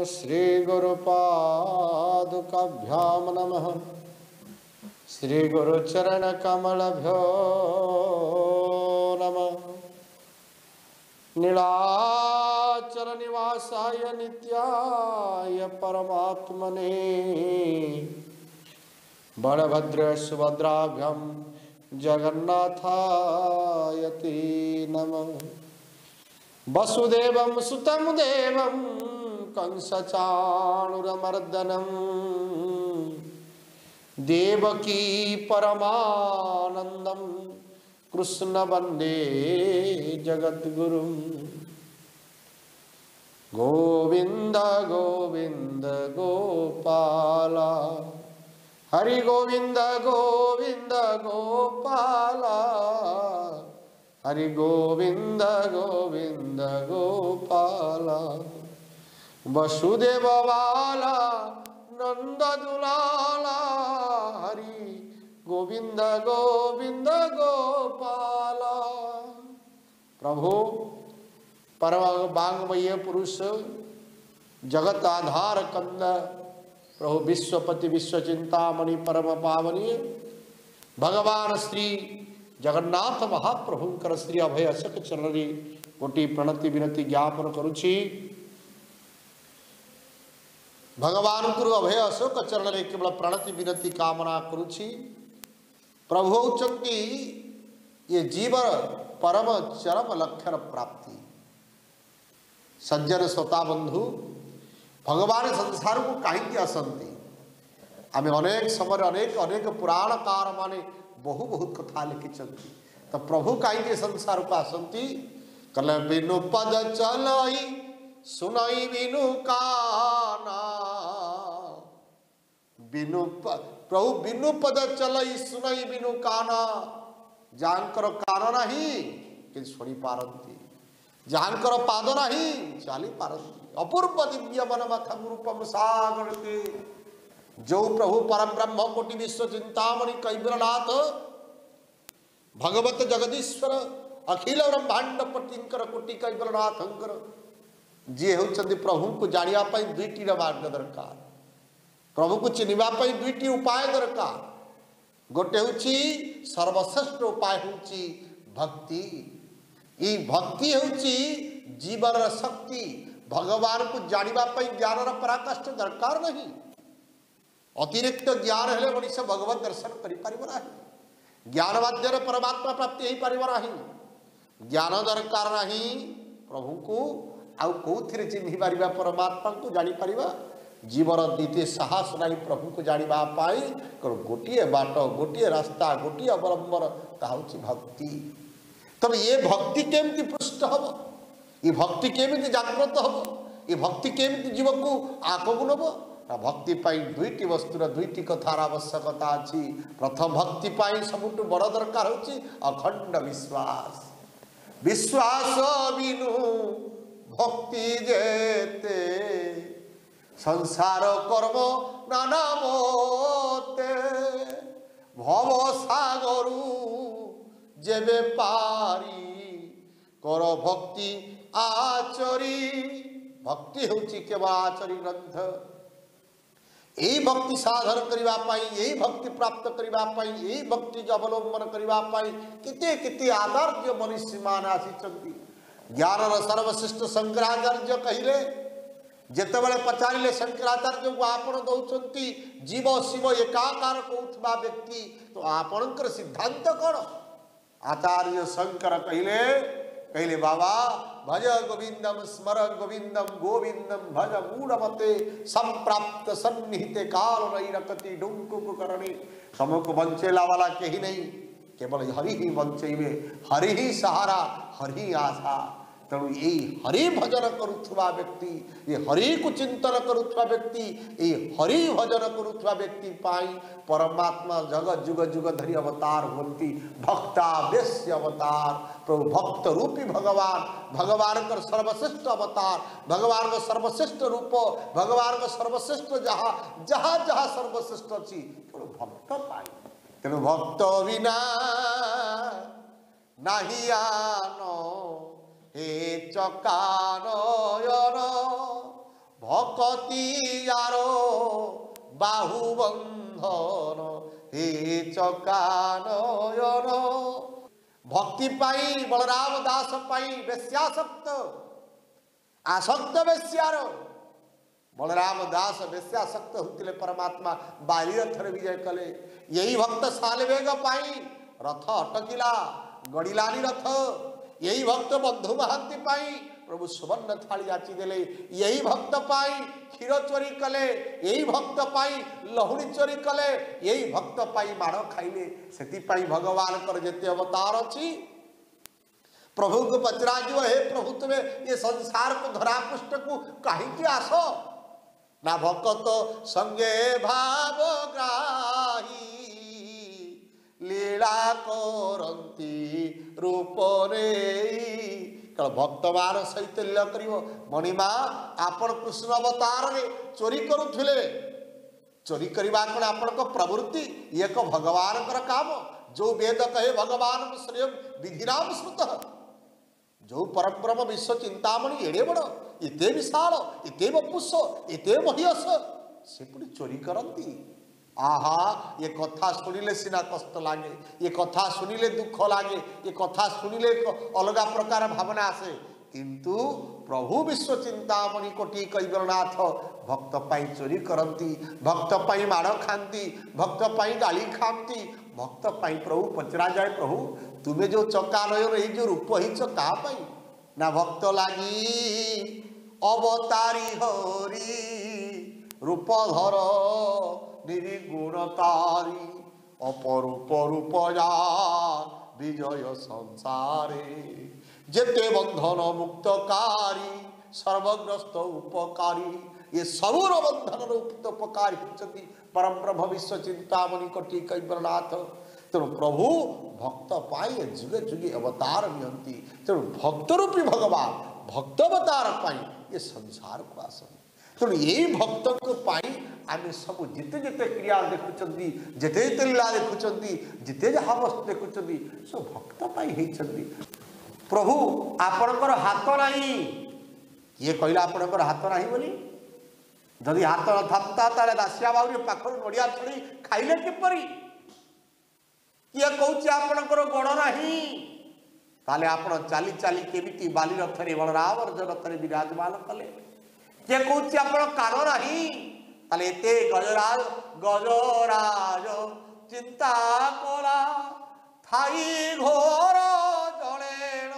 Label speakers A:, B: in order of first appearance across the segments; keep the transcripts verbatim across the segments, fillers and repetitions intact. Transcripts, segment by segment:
A: श्री गुरुपादुकाभ्याम नमः। श्री गुरुचरण कमलभ्यो नमः। नीलाचल निवासाय नित्याय परमात्मने बलभद्र सुभद्राभ्यां जगन्नाथायति नमः। वसुदेवं सुतं देवं कंसचाणूरमर्दनं देवकी परमानंदं कृष्ण वंदे जगद्गुरुं। गोविंद गोविंद गोपाला हरि गोविंद गोविंद गोपाला हरि गोविंद गोविंद गोपाला। वसुदेव बाला नंद दुलाला हरि गोविंद गोविंद गोपाला। प्रभु परम वांगमय पुरुष जगत आधार कंद प्रभु विश्वपति विश्वचिंतामणि परम पावनीय भगवान श्री जगन्नाथ महाप्रभुंकर श्री अभय अशक चरण कोटि प्रणति विनति ज्ञापन करुछि। भगवान गुरु अभय अशोक चरण रे केवल प्रणति विनति कामना करुछि। प्रभु होचंती ये जीवन परम चरम लक्षण प्राप्ति। सज्जन श्रोता बंधु भगवान संसार को कहीं आसती आम अनेक समय अनेक अनेक पुराणकार माने बहु बहुत कथा लिखिं। तो प्रभु कहीं संसार को आसती कले बिनु पद चलई सुनई बिनु काना। बिनु प्रभु बिनु पद चलई सुनई बिनु काना। जानकर कान नहीं कि शुणी पारती, जानकर पाद नहीं चली पारती। अपूर्व दिव्य मन मथम रूपम सागर के जो प्रभु परम ब्रह्म कोटि विश्व चिंतामणि कैबरनाथ भगवत जगदीश्वर अखिल ब्रह्मांड पटिंकर कोटि कैबरनाथंकर जी होचंदी प्रभु को जानिया पाई दुईटी मार्ग दरकार। प्रभु को चिन्हवा पाई दुईटी उपाय दरकार। गोटे होची सर्वश्रेष्ठ उपाय होची भक्ति। ई भक्ति होची जीवन शक्ति। भगवान को जानिबा पाई ज्ञान पराकाष्ठ दरकार नहीं। अतिरिक्त ज्ञान हेले मनुष्य भगवत दर्शन करि परिबो नाही। ज्ञान माध्यम परमात्मा प्राप्ति ही परिबो नाही। ज्ञान दरकार नहीं प्रभु को आउ कौथिरे चिन्हि पारिबा परमात्मा को जानि परिबा। जीवन द्वितीय साहस नहीं प्रभु को जानिबा पाई गोटिए बाट गोटिए रास्ता गोटिए अवलंबन ताहा होछि भक्ति। तब ये भक्ति केमती पृष्ठ हम, ये भक्ति केमिति जागृत हम, ये भक्ति केमिति जीव को आगକୁ नब। भक्ति पाई दुईटी वस्तुर दुईटी कथार आवश्यकता अछि। प्रथम भक्ति पाई सबुठ बड़ दरकार होछि अखंड विश्वास। विश्वास बिनु भक्ति जेते संसार कर्म नाना मोते। भव सागरु जेबे पारी कर भक्ति आचरी। भक्ति होची केवल आचरी ग्रंथ। यही भक्ति साधन करिबा पाई, यही भक्ति प्राप्त करिबा पाई, यही भक्ति के अवलंबन करिबा पाई किते किते आचार्य मनुष्य मान आसीचंती। ज्ञानर सर्वश्रेष्ठ शंकराचार्य कहिले जेतेबेले पचारिले शंकराचार्य को आपण दउचंती जीव शिव एकाकार कौथबा व्यक्ति तो आपणकर सिद्धांत कोन। आचार्य शंकर कहिले कहले बाबा भज गोविंदम स्मर गोविंदम गोविंदम भज मूढ़मते संप्राप्त सन्निहिते काल नहीं रखती डुंकुक करणी। समय को बंचेला वाला कहीं नहीं, केवल हरि ही बंचेबे। हरि ही सहारा, हरि आशा। तेणु यही हरि भजन करुवा व्यक्ति, ये हरि को चिंतन करुवा व्यक्ति, ये हरि भजन करुवा व्यक्ति पाई परमात्मा जगत जुग जुग धरी अवतार होती। भक्तावेश्य अवतार प्रभु भक्त रूपी भगवान, भगवान का सर्वश्रेष्ठ अवतार, भगवान का सर्वश्रेष्ठ रूप, भगवान का सर्वश्रेष्ठ जहाँ जहाँ जहाँ सर्वश्रेष्ठ अच्छी केवल भक्त पाई। तेणु भक्त बिना नहीं आनो हे चकानयन भक्ति यारो बाहु बंधन हे चकानयन। भक्ति पाई बलराम दास पाई बेश्यासक्त आसक्त बेश्यार बलराम दास बेश्यासक्त होते परमात्मा बाली रथ विजय कले। यही भक्त सालवेग पाई रथ अटकिला गड़िलानी रथ। यही भक्त बंधु महांती पाई प्रभु सुवर्ण थाली याची देले। यही भक्त पाई क्षीर चोरी कले। यही भक्त पाई लहुड़ी चोरी कले। यही भक्त पाई माड़ खाइले। से भगवान कर जेते अवतार अच्छी प्रभु को पचरा हे प्रभु तुम्हें ये संसार को धरा पृष्ठ को कहीं आस ना भक्त संगे भाव ग्राही लीला करती रूप रे। भक्त मान सहित लीला कर मणिमा आपण कृष्ण अवतार रे चोरी करुले। चोरी करवा कौन आपण प्रवृत्ति ये एक भगवान काम। जो वेद कहे भगवान श्रेय विधिनाम श्रुत। जो परब्रह्म विश्व चिंतामणि एड़े बड़ एते विशाल एते बपुष एते महियस से पुणी चोरी करती। आहा ये कथा शुणिले सिना कष्ट लगे। ये कथा शुणिले दुख लगे। ये कथा शुणिले अलग प्रकार भावना आसे। किंतु प्रभु विश्व चिंतामणि कोटि कैबरनाथ भक्त पाई चोरी करती। भक्त पाई माड़ खाती। भक्त पाई गाली खाती। भक्त पाई प्रभु पचरा जाए प्रभु तुम्हें जो चकानयन ये जो रूप हिच क्या ना भक्त लगी अवतारी हरि रूपधर निर्गुणतारी अपरूप रूप जा विजय संसारे जेते बंधन मुक्तकारी सर्वग्रस्त उपकारी। ये सबूर बंधन मुक्त उपकारी होती परम ब्रह्म विश्व चिंतामणि कोटि कैबरनाथ। तेणु प्रभु भक्त पाई जुगे जुगे अवतार नियंती। तेणु भक्त रूपी भगवान भक्त अवतार पाई ये संसार को आसन। तेणु यही भक्त को पाई आम सब जिते जिते क्रिया देखुं जिते जिते लीला देखुं जिते जहाँ वस्तु देखुं सब भक्त पाई होती। प्रभु आपणकर हाथ नहीं किए कहला आपणकर हाथ नहीं बोली। जदि हाथ न था ताले दासिया बाबू पाखर नड़िया छड़ी खाइले किपरि। किए कौच आपणकर गोड़ नहीं ताले आपण चाली चाली केमिति बाली रथरे बलराम रथरे विराजमान कले। किए कौच आपण कान नहीं ताले एते गजराज गजराज चिंता कला थाई घोर जड़ेण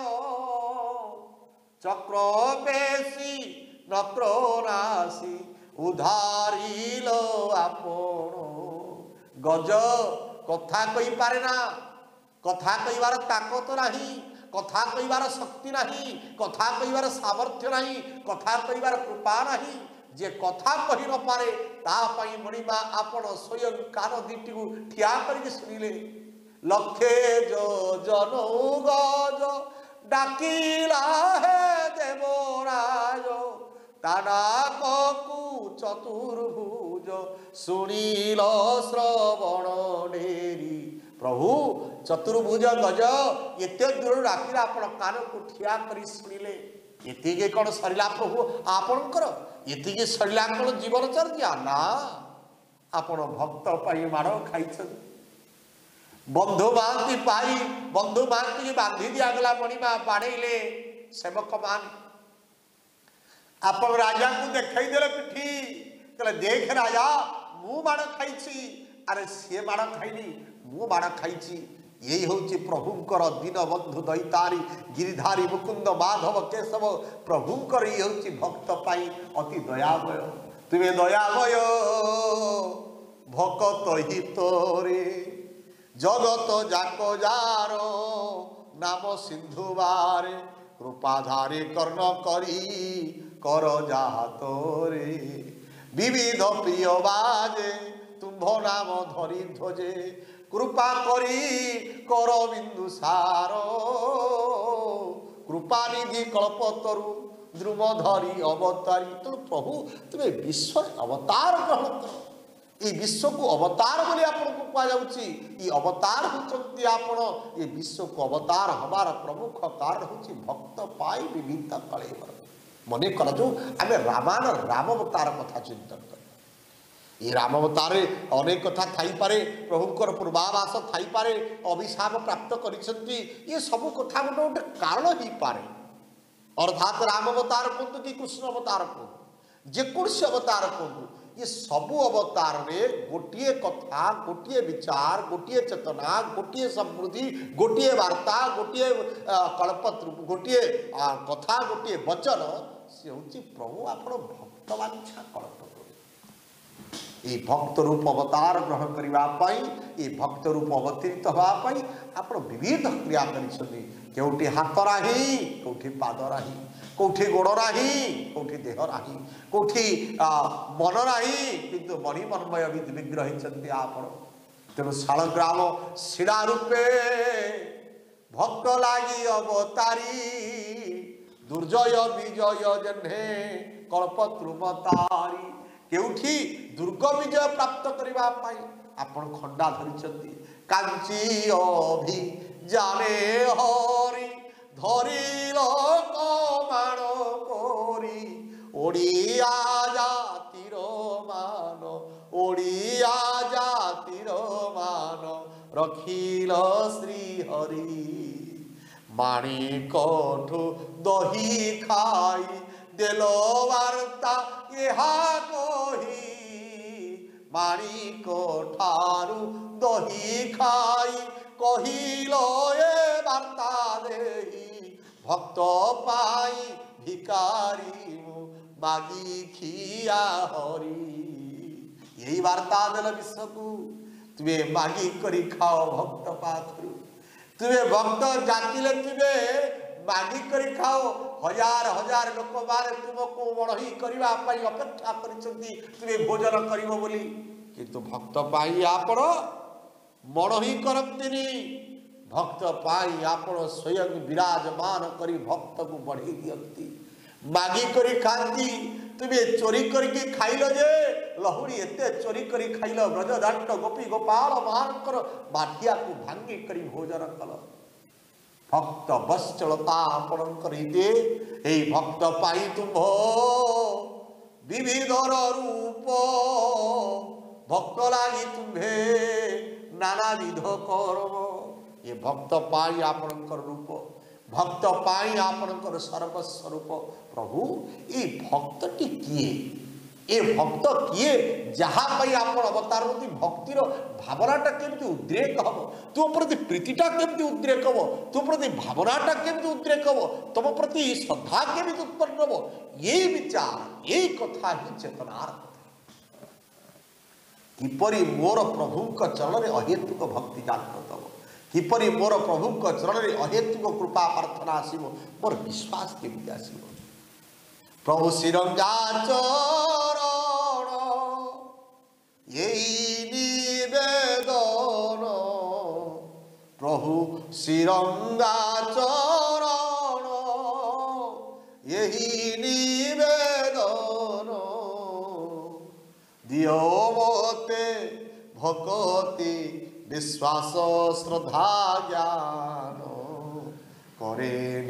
A: चक्र बेसी नक्र नासी उधारिल आपण। गज कथा कही पारे ना कथा कहिबार ताकत नहीं कथा कहिबार शक्ति नहीं कथा कहिबार सामर्थ्य नहीं कथा कहिबार कृपा नहीं। जे कथा कही न पारे ता पई मणिमा आपण स्वयं कान दिटी को ठिया करके सुनिले। लक्षे जो जन गज डाकिला हे देवराज तानाकू चतुर्भुज सुनील श्रवण डेरी। प्रभु चतुर्भुज गज एत दूर डाकिला आपण कान को ठिया करी सुनिले। एतिके कौन सरिला प्रभु आपणकर एतिके सरिला कौन जीवन चर्या ना आपण भक्त पाई माड़ खाई। बंधु महांती पाई बंधु महांती की बांधी दिगला मणिमा बाड़े सेवक मान आप राजा को देखाई देले पिठी कहले देख राजा मु बाड़ खाई। अरे सी बाड़ खाइनी मु बाड़ खाई। यही हूँ प्रभुंकर दीन बंधु दैतारी गिरिधारी मुकुंद माधव केशव प्रभुंकर ये हूँ भक्त पाई अति दयामय। तुम्हें दयामय भक्त हितरे जगत जाक जार नाम सिंधु बारे कृपाधारे कर्ण करी कर जातरे विविध प्रिय बाजे तुम्भ नाम धरी ध्वजे कृपा करी कर बिंदु सार कृपानिधि कल्पतरु द्रुमधरी अवतारी। तो प्रभु तुम्हें विश्व अवतार ग्रहण कर। ये विश्व को अवतार बोली आपन को कहा जाउची। ये अवतार होचंती आपण ये विश्व को अवतार हमार प्रमुख कारण होची भक्त पाई विविध कलेवर। मन कर आम रामायण राम अवतार कथा चिंतन कर ये राम अवतार अनेक कथा थाईपे प्रभुंर पूर्वाभास थाईपे अभिशाप प्राप्त करिसेंती ये सब कथा गोटे गोटे कारण हो पारे अर्थात राम अवतार कहतु कि कृष्ण अवतार कहतु जेकोसी अवतार कहतु ये सबु अवतार रे गोटे कथा गोटे विचार गोटे चेतना गोटे समृद्धि गोटे वार्ता गोटे कल्पतृ गोटे कथा गोटे वचन सी हूँ प्रभु आप भक्त वांछा कल्प ये भक्त रूप अवतार ग्रहण करने भक्त रूप अवतीर्त होगापाई आप विविध क्रिया करोटी हाथ राही कौटी पाद राही कौटी गोड़ राही कौटी देह राही कौटी मन राही किंतु मणि मनमय विग्रही आप तेणु शालग्राम शिला रूपे भक्त लगी अवतारी दुर्जय विजय जन्हे कल्पद्रुमतारी केउठी दुर्ग विजय प्राप्त करने आपण खंडा धरी कांची अभि जाने हरि धरिल कमाण करी ओडिया जातिर मान ओडिया जातिर मान रखिल श्री हरि माणिकठु दही खाई देलो वार्ता यहा कही माणिक ठारू दही खाई कहिल ए वार्ता देही भक्त पाई भिकारी मागी खिया हरि यही वार्ता देल विश्व को तुम्हें मागी करी खाओ भक्त पाखरु तुम्हें भक्त जातिले तुम्हें मागी करी खाओ हजार हजार लोक बारे तुमको मणही करने अपेक्षा कर भोजन कर बोली किंतु भक्त पाई आपण मणही करती भक्त पाई आपण स्वयं विराजमान करी भक्त को बढ़ी दियंती मागी करी खाती तुम्हें चोरी करके खाइल जे लहुड़ी एते चोरी करी खाइल ब्रजदांड गोपी गोपाल मानकर माठिया को भांगी करी भोजन कल भक्त बश्चलता आपणकर दे भक्त पाई तुम विविध रूप भक्त लगी तुम्हे नानाविध कर्म ये भक्त पाई आपणकर रूप भक्त पाई आपणकर सर्वस्वरूप प्रभु ये भक्तटी किए ए भक्त किए जहाँ आप अवतार भक्तिर भावनाटा केमती उद्रेक हम तुम प्रति प्रीतिटा केमती उद्रेक हम तुम प्रति भावनाटा केमती उद्रेक हम तुम प्रति श्रद्धा केमती उत्पन्न हम यही विचार यही कथा ही चेतनार कथा किपरि मोर प्रभु चरण में अहेतुक भक्ति जागृत हम किपरि मोर प्रभु चरण में अहेतुक कृपा प्रार्थना आसव मोर विश्वास केमती आसव प्रभु श्रीरंगा चरण यही निवेदन प्रभु श्रीरंगा चरण यही निवेदन दियो मोते भक्ति विश्वास श्रद्धा ज्ञान करे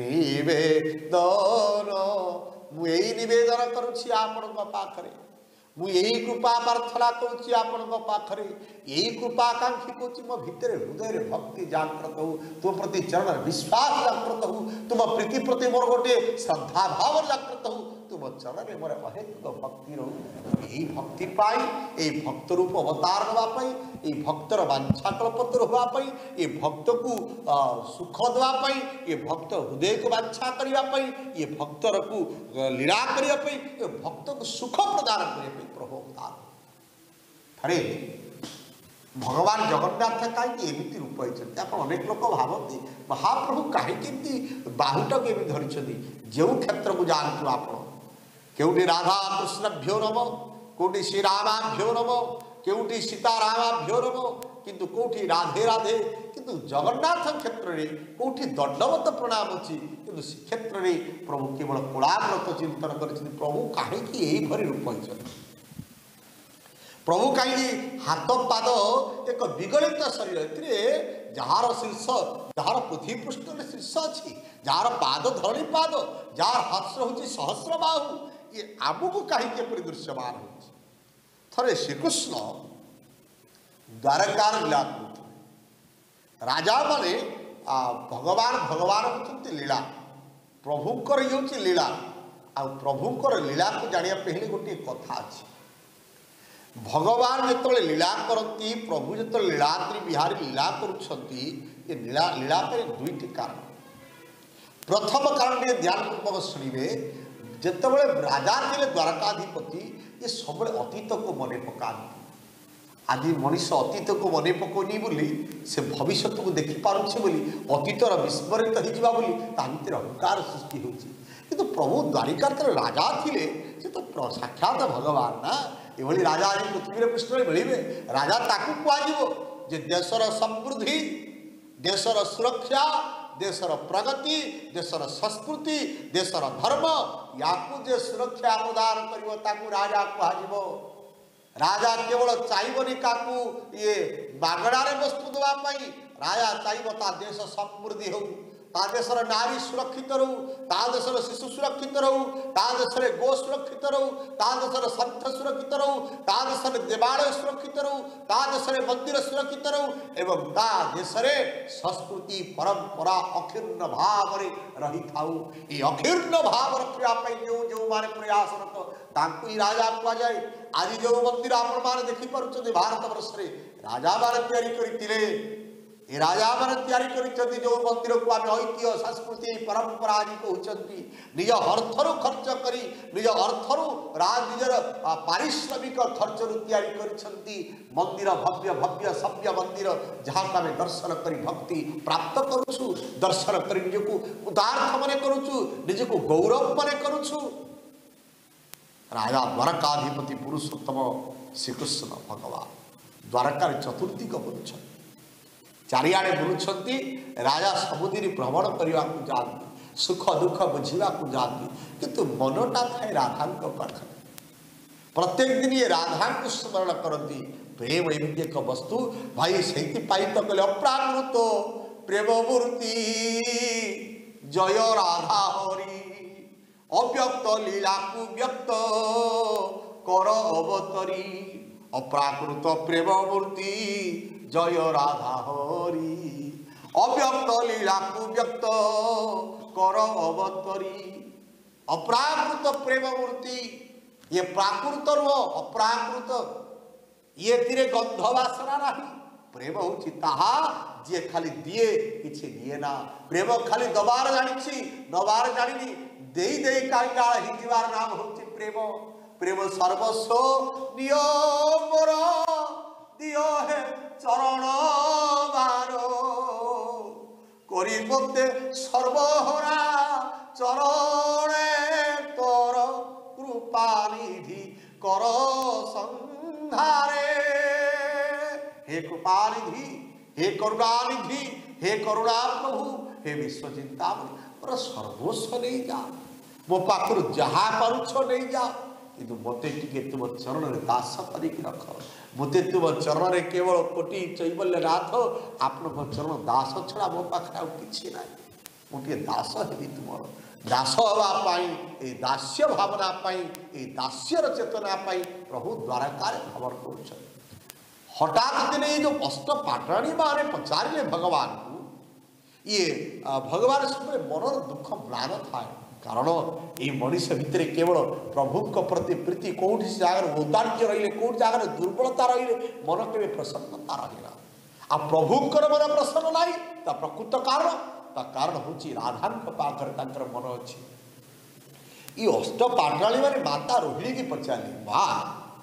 A: निवेदन मु यही निवेदन करुछि आपनक पाखरे मु यही कृपा प्रार्थना करुछि आपनक पाखरे यही कृपाकांक्षी करुछि मो भितर हृदय भक्ति जागृत हो तुम प्रति चरण विश्वास जागृत हो तुम प्रीति प्रति मोर गोटे श्रद्धा भाव जागृत हो तुम चरण में मोर अहेतुक भक्ति रो यही भक्ति पाई ए भक्त रूप अवतार होगा पाई ए भक्तर वांछा कल्पतर होगा पाई ए भक्त को सुख देवा पाई ए भक्त हृदय को वांछा करबा पाई ए भक्तर को लीला करबा पाई ए भक्त को सुख प्रदान करबा पाई प्रभु अवतार थरे भगवान जगन्नाथ कहीं एमती रूप होती आप अनेक लोक भावती महाप्रभु कहीं बाहुटा के धरी जो क्षेत्र को जानतु आप केउटी राधा कृष्णभ्यो नम कोटी श्रीरामाभ्यो नम केउटी सीतारामाभ्यो नम किंतु कोठी राधे राधे किंतु जगन्नाथ क्षेत्र में कोठी दंडवत प्रणाम अच्छी किंतु से क्षेत्र में प्रभु केवल कोलाग्रत चिंतन कर प्रभु कहीं यही भरी रूप होती प्रभु कहीं हाथ पाद एक विगलित शरीर ए जार शीर्ष जार पृथ्वी पृष्ठ शीर्ष अच्छी जार पाद धरणी पाद जार हस्र हूँ सहस्र बाहु ये आमको कहीं दृश्यमान हो थे श्रीकृष्ण द्वारकार लीला कर राजा माने भगवान भगवान होती लीला प्रभुंकर ये हूँ लीला आ प्रभुंकर लीला को जाना पहले गोटे कथा अच्छी भगवान जो लीला करती प्रभु जो लीलाद्री बिहारी लीला करुँचे ये लीला लीला दुईट कारण प्रथम कारण टे ध्यान पूर्वक शुणे जितेबाला राजा थे द्वारकाधिपति ये सब अतीत को मन पका आज मनीष अतीत को मन पकौनी बोली से भविष्य को देखिपारे बोली अतीतर विस्मृत होता अहंकार सृष्टि होती प्रभु द्वारिकार राजा थे से तो साक्षात भगवान ना ये राजा आज पृथ्वी पृष्ठ में मिले राजा ताकू कह देशर समृद्धि देशर सुरक्षा देशर प्रगति देशर संस्कृति देशर धर्म या सुरक्षा प्रदान कर राजा कह राजा केवल चाहिए क्या ये मागणारे वस्तु देवाई राजा चाहिए ता देश समृद्धि हो ता देशर नारी सुरक्षित रहू ता देशर शिशु सुरक्षित रहू ता देशर गो सुरक्षित रहू ता देशर संत सुरक्षित रहू ता देशर देवालय सुरक्षित रहू ता देशर मंदिर सुरक्षित रहू एवं ता देशर संस्कृति परंपरा अक्षीर्ण भाव रही थाऊ ये अक्षीर्ण भाव रखापी जो जो माने प्रयासरत तांकु ही राजा कह जाए आज जो मंदिर आपण मैंने देखिपुं भारत वर्ष में राजा मान या ये राजा मान या जो मंदिर को आम ऐतिह्य संस्कृति परंपरा आज कहते निज अर्थर खर्च कर निज अर्थर निजर पारिश्रमिक खर्च या मंदिर भव्य भव्य सभ्य मंदिर जहाँ को आम दर्शन कर भक्ति प्राप्त करुचु दर्शन कर निजक उदार्थ मन करुचु निजक गौरव मन करुचु राजा द्वारकाधिपति पुरुषोत्तम श्रीकृष्ण भगवान द्वारकार चतुर्थी को बुलुं चारिआडे बुलुंट राजा सबुदिन भ्रमण करने को जाती सुख दुख बुझा जाती किंतु मनटा थाए राधा पाखे प्रत्येक दिन ये राधा को स्मरण करती प्रेम एमती एक वस्तु भाई से तो कहले अप्राकृत प्रेम मूर्ति जय राधा हरि अव्यक्त लीला को व्यक्त कर अवतरी अप्राकृत प्रेम मूर्ति जय राधा हरि अव्यक्त लीला को व्यक्त कर अवतरी अप्राकृत प्रेम मूर्ति ये प्राकृत रो अप्राकृत ये तीरे गंध वासना नहीं प्रेम होची ताहा जे खाली दिए किछि दिए ना प्रेम खाली दबार जानिछि नबार जानिनी देई देई कांगाल हिजिवार नाम होची प्रेम प्रेम सर्वस्व दियो मोर दियो है चरण बारो करी मते सर्वहरा चरणे तोर कृपा निधि कर संधारे हे कृपा निधि हे करुणानिधि हे करुणा प्रभु हे विश्व चिंतामणि मोर सर्वस्व नहीं जा मो पाखर जहा पारुछ नहीं जा किंतु मते टिके तुम चरण में दास करिक रख मते तुम चरण में केवल कोटि चैबल्य नाथ आपन चरण दास छड़ा मो पाखर आ किछि ना मोटे दास हेबी तुमर दास हवा पाई ए दास्य भावना पाई ए दास्यर चेतना पाई प्रभु द्वारकार खबर करुछ हठात दिन ये जो अष्ट पाटराणी माने पचारे भगवान को ये भगवान सब मनर दुख म्लान थाए कारण ये मनीष भितर केवल प्रभु प्रति प्रीति कौटी जगार औदार्य रही कौट जगार दुर्बलता रही मन के प्रसन्नता रहा आ प्रभुंर मन प्रसन्न ना ता प्रकृत कारण ता कारण हूँ राधा पाखर मन अच्छी ये अष्ट पाटराणी माने माता रोहिणी की पचारे माँ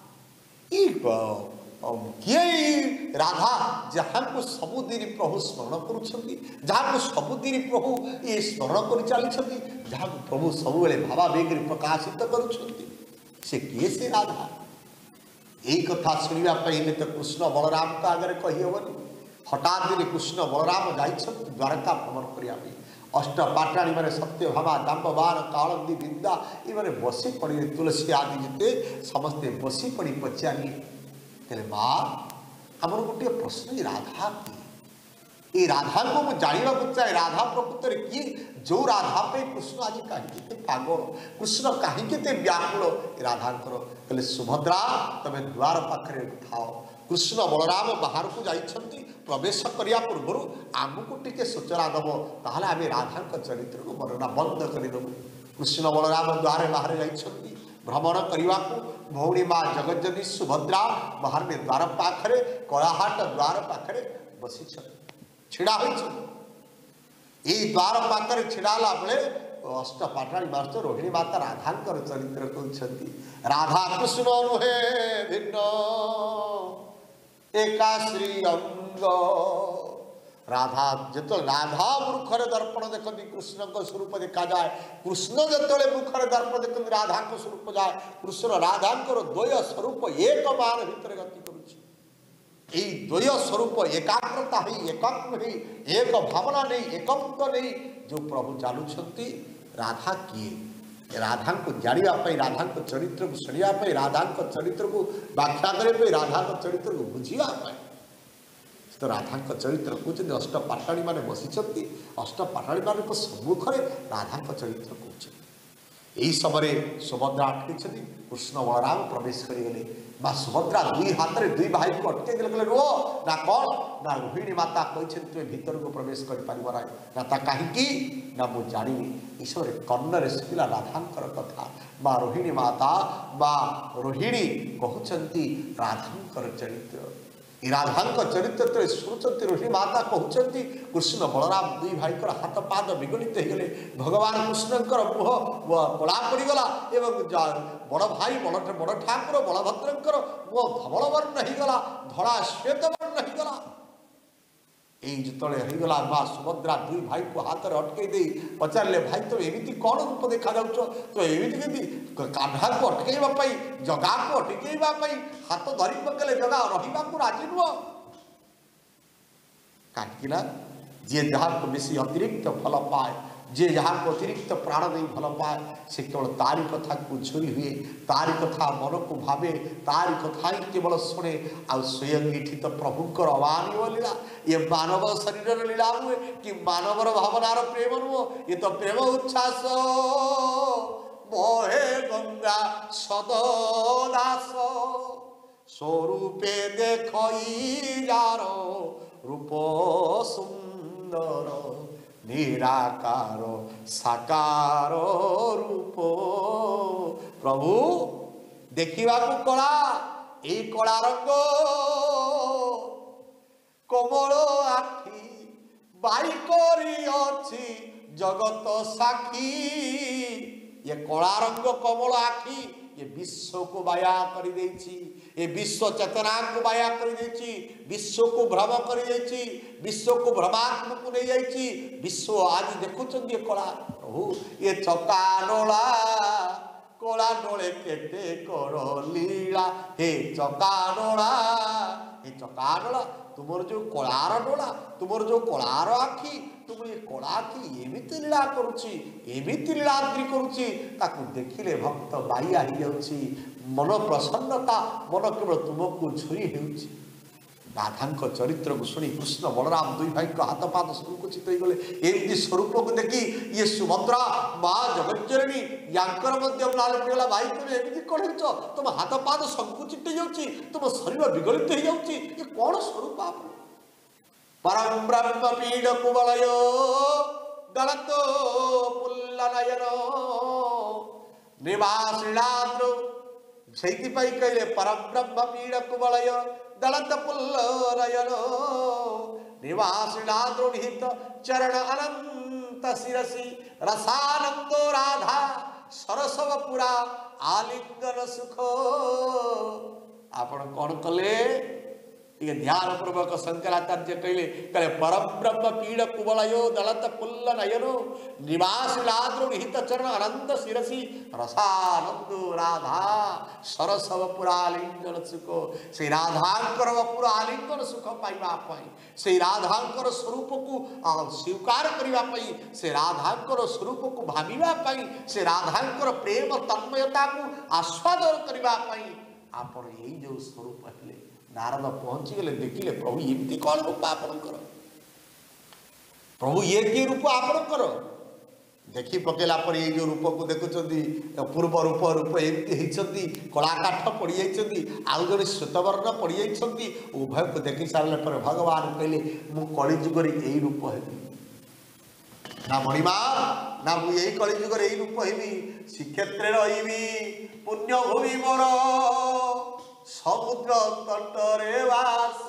A: किए राधा जहाँ को सबुदिन प्रभु स्मरण करुँच जहाँ को सबुदिन प्रभु ये स्मरण कर चली जहाँ को प्रभु सब भावावेग प्रकाशित करुँच से किए से राधा यही कथा शुणापी तो कृष्ण बलराम को आगे कहीहबनी हठात दिन कृष्ण बलराम जा द्वारका भ्रमण करने अष्ट पाटराणी मैंने सत्य भामा दाम्बवान कालंदी विद्या ये बसी पड़े तुलसी आदि जिते समस्ते बसी पड़ी पचारे कहले माँ आमर गोटे प्रश्न ये राधा किए ये राधा को मुझे जानवा चाहे राधा प्रकृत में किए जो राधा पे कृष्ण आज कहीं पागल कृष्ण कहीं व्याकुल राधा कहले सुभद्रा तमें द्वार पाखे थाओ कृष्ण बलराम बाहर को जाइछंती प्रवेश करिया पूर्व आमको टिके सूचना दब ताहले आमे राधा चरित्र को वर्णना बंद करदेबू कृष्ण बलराम द्वारे बाहर जाइछंती भ्रमण करने को भौणी माँ जगज्जनी सुभद्रा बाहर में द्वार पाखे कलाहाट द्वार पाखे बसी छिड़ा होई द्वार पाखे छिड़ाला बेले अष्टपाठाणी मास्टर रोहिणी माता राधांकर चरित्र कहते राधा कृष्ण नुहे भिन्न एका श्री अंग राधा जो राधा मुखर दर्पण देखती कृष्ण का स्वरूप देखा जाए कृष्ण जो मुखर दर्पण देखते राधा को स्वरूप जाए कृष्ण राधा द्वय स्वरूप एक मान भितर गति करुच्ची द्वय स्वरूप एकाग्रता ही एकत्व ही एक भावना नहीं एकत्व नहीं जो प्रभु चलुंट राधा किए राधा को जानापी राधा को चरित्र को शुणापी राधा को चरित्र को व्याख्या करने राधा को चरित्र को बुझापी तो राधा चरित्र कहते अष्टपाठाणी मैंने बसी अष्टपाठाणी मान सम्मुखें राधा चरित्र कहते यही समय सुभद्रा अटकई कृष्ण बलराम प्रवेश करगले माँ सुभद्रा दुई हाथ में दुई भाई को अटके कहले रुह ना कौन ना रोहिणी माता कहते तुम्हें भीतर को प्रवेश कर पार ना ता कहीं ना मुझे जानी ईश्वर कर्णरे शुभिला राधांकर कथा माँ रोहिणी माता माँ रोहिणी कहते राधांकर चरित्र राधा चरित्र शुणुंट रोहिणी माता कहते कृष्ण बलराम दुई भाई हाथ पाद विगलित हो गले भगवान कृष्णकर मुह कला पड़गला बड़ भाई बड़ बड़ ठाकुर बलभद्र मुह धवल वर्ण होगला धड़ा श्वेत वर्ण होगला यगला माँ सुभद्रा दुई भाई को हाथ में अटकई दे पचारे भाई तुम एमती कौन रूप देखा जाऊच तो एमती कान्हा को अटकईवाई जगा को अटकईवाई हाथ धरी पकड़े जगा रहा राजी नुह कहीं जी जहाँ को बेसी अतिरिक्त फल पाए जे जहाँ को अतिरिक्त प्राण नहीं भल पाए से केवल तारी कथा को झुरी हुए तारी कथा मन को भावे तारी कथा ही केवल शुणे आ स्वयं ये तो प्रभुंर अमानवीय लीला ये मानव शरीर लीला नुहे कि मानवर भावनार प्रेम नुह ये तो प्रेम उच्छ्वास बहे गंगा सददास स्वरूपे देखई जार रूप सुंदर निराकार साकार रूप प्रभु देखा कला ये कला रंग कोमल आखि बारिकरी अच्छी जगत साक्षी ये कला रंग कोमल आखि ये विश्व को बाया कर ये विश्व चेतना को बाया कर विश्व को भ्रम कर विश्व को भ्रमात्म को नहीं जाइए विश्व आज देखुं ये कला प्रभु ये चका डोला कला डोले केते कर लीला हे चका डोला हे चका डोला तुमर जो कलार डोला तुमर जो कलार आखि तुम ये कला की एमती लीला करुच्ची एमती लीलाद्री करुच्ची ताकू देखिले भक्त बाइया हो जाउची मन प्रसन्नता मन केवल तुमको झुरी होउची राधा चरित्र को शुणी कृष्ण बलराम दुई भाई को हाथ पाद संकुचित हो गले एमती स्वरूप को देखी ये सुभद्रा माँ जगज्जननी यांकर मध्य लाल पड़गला भाई तुम एमती कौन हो तुम हाथ पाद संकुचित हो जाउची तुम शरीर विगलित हो जाउची ये कौन स्वरूप आप परम ब्रह्म पीड कुवलय गलतो पुल्लनयन निवासिणाद्र से कहले परम ब्रह्म पीड कुवलय दलत पुल्लनयन निवासिणाद्रोहित चरण अनंत शिरसी रसानंदो राधा सरसव पुरा आलिंगन सुख आपण कौन कले ये ध्यान पूर्वक शंकराचार्य कहले कहले परम ब्रह्म पीड़ कुवलयो दलत पुल्ल नयनो निवास लाद्रुहित चरण अनंत शिरसी रसानंदो राधा सरसव पुरालिंगन सुख से राधांकर पुरालिंगन सुख पाइबा पई से राधांकर स्वरूप को स्वीकार करिबा पई से राधांकर स्वरूप को भाबिबा पई से राधांकर प्रेम तन्मयता को आस्वादन करिबा पई आपण यही जो स्वरूप हेले नारद पहुंची गले देखिले प्रभु एमती कौन रूप आपणकर प्रभु ये कि रूप आपणकर देखी पकेला पर ये जो रूप को देखुं पूर्व रूप रूप एमती होती कला काठ पड़ जाती आउ जड़े श्वेतवर्ण पड़ जाती उभय को देखी सारे पर भगवान कहले मु कलिजुगर यही रूप हेबी ना मणिमा ना मु यही कलिजुगर यही रूप हेबी श्रीक्षेत्र रही पुण्यभूमि मोर समुद्र तटरे वास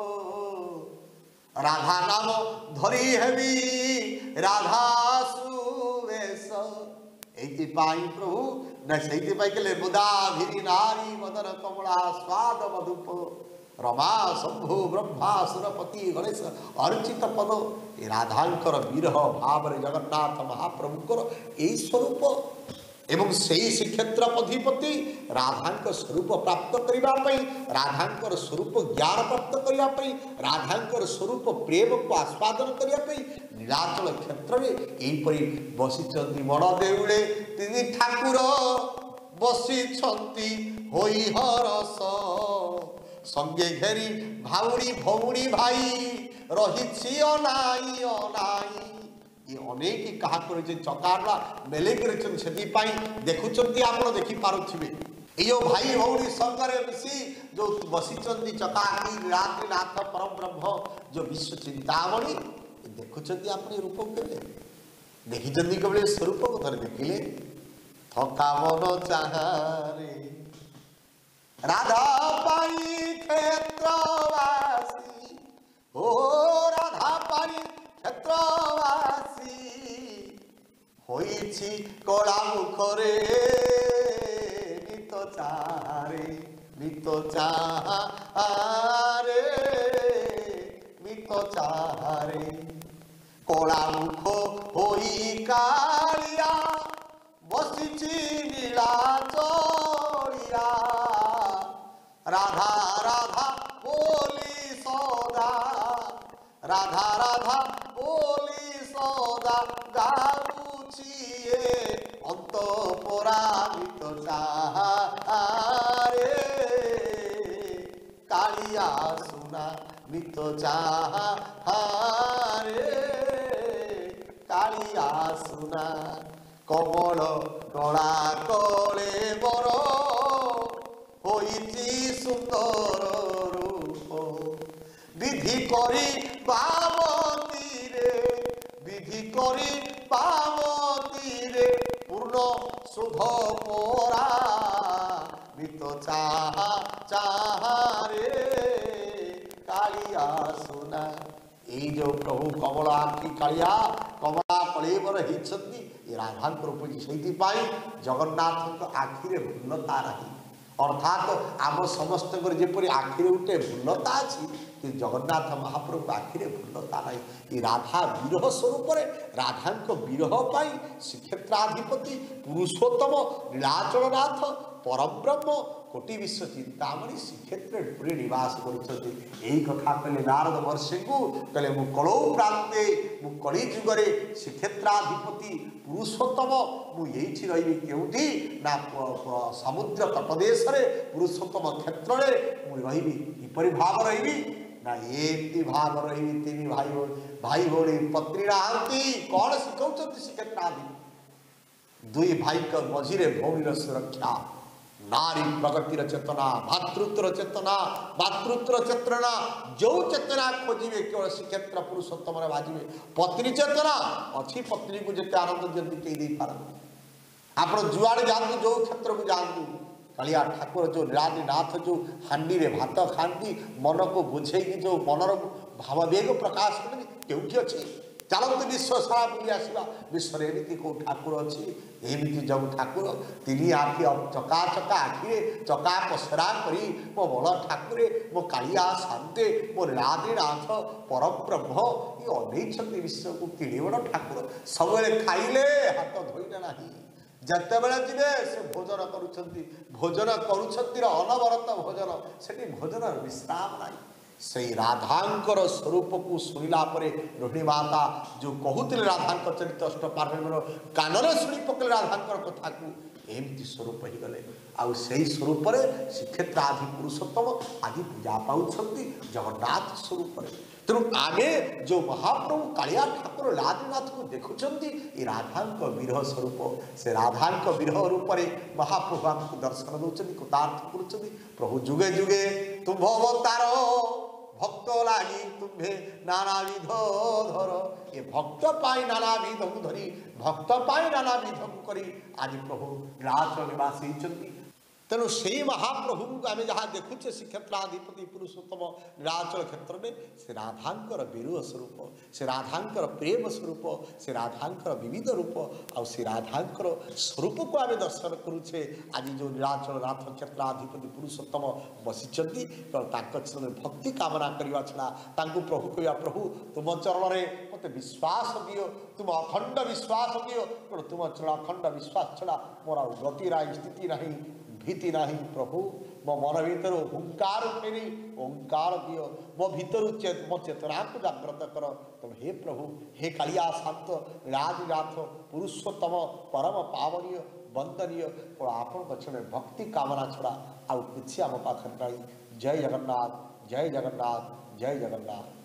A: राधा नाम धरी हेबी राधा सुवेश एपाई प्रभु ना से कहले मुदाभिरी नारी मदन कमला स्वाद मधुप रमा शंभु ब्रह्मा सुरपति गणेश अर्चित पद ए राधांकर विरह भाव जगन्नाथ महाप्रभुकर यही स्वरूप एवं सही श्रीक्षेत्र अधिपति राधांक स्वरूप प्राप्त करने राधांकर स्वरूप ज्ञान प्राप्त करने राधांकर स्वरूप प्रेम को आस्वादन करने नीलाचल क्षेत्र में यहीपरी बसी मण देउले तीन ठाकुर बसी होई हरस संगे घेरी भाउरी भौणी भाई रही अनाई अनाई ये अनेक क्या चकारला मेले से देखुं आप देखिपे यो भाई भौणी संगे मिसी जो बसी चकाकी नीलाद्रीनाथ परम ब्रह्म जो विश्व चिंतामणि देखुं आप रूप के देखी कबले स्वरूप को थे देखिले थका मन चाहे राधा पाई क्षेत्रवासी ओ राधा पाई क्षेत्रवासी होइछि कला मुखरे नित चारे नित चारे नित चारे कला मुख होई कालिया बसिछि नीला चलिया राधा राधा बोली सदा राधा राधा बोली सदा गाउछिए अंत परामित चारे कालिया सुना मित चारे कालिया सुना कमल डला कले बर होइछि सुंदर रूप विधि करी पावती रे विधि करी पावती रे पूर्ण शुभ पोरा मित चाह चाहे कालिया सुना ये जो प्रभु कमला आखि कालिया कमला कलेवर होती राधांक रूप से जगन्नाथ आखिरे भिन्नता रही अर्थात आम समस्त जपरी आखिरे गोटे भिन्नता अच्छी कि जगन्नाथ महाप्रभु आखिरे भिन्नता नहीं ये राधा विरह स्वरूप राधांक विरह पाई श्रीक्षेत्राधिपति पुरुषोत्तम नीलाचलनाथ परम ब्रह्म कोटि विश्व चिंतामणि श्रीक्षेत्र पुरी निवास करुँच कथा कहले नारद वर्षे को कहले मु कलौ प्रांते मु कली जुगरे श्रीक्षेत्राधिपति पुरुषोत्तम मु यही रही केउठी ना समुद्र तटदेश पुरुषोत्तम क्षेत्र में मुझे रही किपरि भाव रही ना ये भाव रही तीन भाई भाई भौणी पत्नी नहांती कौन शिखौं श्रीक्षेत्राधिपति दुई भाई का मझिरे भौणीर सुरक्षा नारी प्रगतिर चेतना भातृत्वर चेतना भातृत्वर चेतना जो चेतना खोजे केवल श्रीक्षेत्र पुरुषोत्तम बाजिवे पत्नी चेतना अच्छी पत्नी को जिते आनंद दिखती कई पारती आप जुआड़े जातु जो क्षेत्र को जातु कालिया ठाकुर जो नीलाद्रीनाथ जो हांडी रे भात खाती मन को बुझे जो मनर भाववेग प्रकाश करें केउठी अच्छी चलते विश्व सारा बुली आसवा विश्व एमती कौ ठाकुर अच्छी एमती जो ठाकुर तीन आखि चका चका आखिरे चका पसरा करी मो बड़ ठाकुरे मो कालिया शांते मो नीलाद्रीनाथ परम ब्रह्म ये अनेक विश्व को तीन बड़ ठाकुर सब खाइले हाथ धोइले ना जिते बड़े जी से भोजन करुँच भोजन करुँच अनवरत भोजन से भोजन विश्राम ना से राधांकर स्वरूप को शुणिला रोहिणी माता जो कहते राधांक चरित अष्टपार कानन शुणी पकड़े राधांकर कथा को एमती स्वरूप ही गले आउ से स्वरूप श्रीक्षेत्र आदि पुरुषोत्तम आदि पूजा पाँच जगन्नाथ स्वरूप। तेणु आगे जो महाप्रभु कालिया ठाकुर लादीनाथ को देखुंट ये राधा विरह स्वरूप से राधा विरह रूप में महाप्रभु आमको दर्शन दौरान कृतार्थ कर प्रभु जुगे जुगे तुम अवतार भक्त लगी तुम्हें नानाविध धर ये भक्त पाई नानाविध धरी भक्त पाई नानाविध करी आज प्रभु नीलाचल निवास होती। तेणु से महाप्रभु को आम जहाँ देखुचे श्रीक्षेत्राधिपति पुरुषोत्तम नीलाचल क्षेत्र में से राधांकर विरह स्वरूप से राधांकर प्रेम स्वरूप से राधांकर विविध रूप आ से राधांकर स्वरूप को आम दर्शन करुचे। आज जो नीलाचल नाथ क्षेत्राधिपति पुरुषोत्तम बसिचंती चरण भक्ति कामना करने छड़ा प्रभु कहवा प्रभु तुम चरण में मत विश्वास दियो तुम अखंड विश्वास दियो तुम चरण अखंड विश्वास छड़ा मोर गति ना स्थिति नहीं भीति नहीं प्रभु मो मन भीतर ओंकार उठेनी ओंकार दियो मो भीतर मो चेतना को जागृत कर तुम हे प्रभु हे कालिया शांत राजनाथ पुरुषोत्तम परम पावनीय वंदनीय और आपण पक्षे भक्ति कामना छड़ा आउ कि आम पाखे नहीं। जय जगन्नाथ जय जगन्नाथ जय जगन्नाथ।